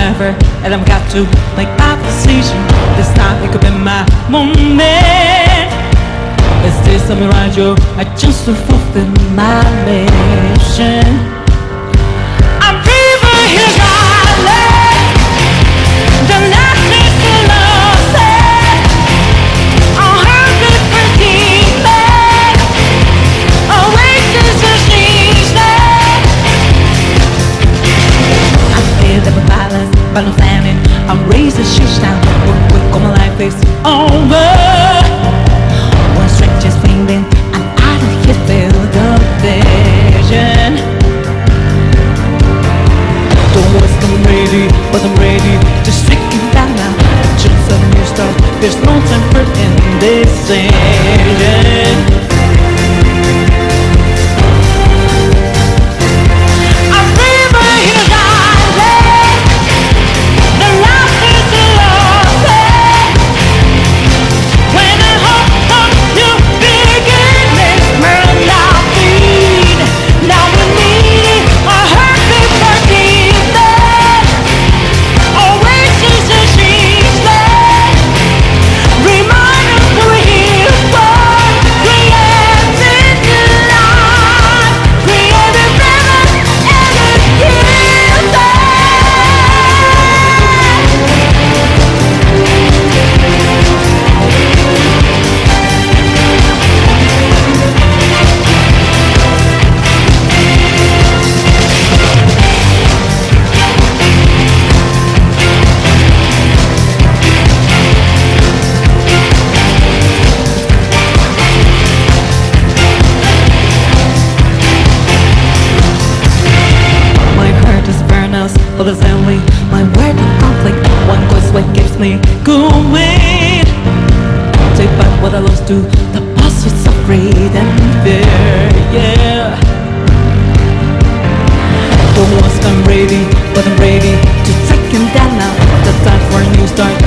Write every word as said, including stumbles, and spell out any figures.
forever, and I've got to make my decision. This time it could be my moment. Is this something right, Joe? I just to fulfill my mission. I'm fever here, darling. The night is too long. I'll have to forgive me. Oasis is easy. I feel the balance, but I'm standing. I'll raise the shoes now. Quick, quick, all my life is over. One stretch is fading, and I don't yet feel the vision. Don't waste, I'm ready, but I'm ready to strike it down now. Just a new start, there's no time for indecision. But it's only my word of conflict. One voice what keeps me going. Take back what I lost to the pursuits of greed and fear. Yeah. Don't want I'm ready, but I'm ready to take him down now. The time for a new start.